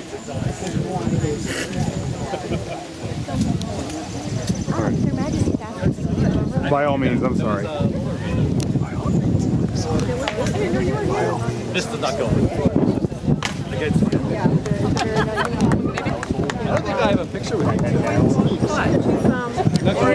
Your Majesty. By all means, I'm sorry. This is not going. I don't think I have a picture with you.